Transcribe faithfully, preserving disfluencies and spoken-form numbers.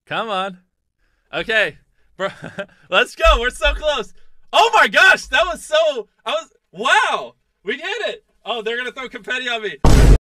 Come on. Okay. Bro, let's go. We're so close. Oh my gosh, that was so... I was... Wow. We did it. Oh, they're going to throw confetti on me.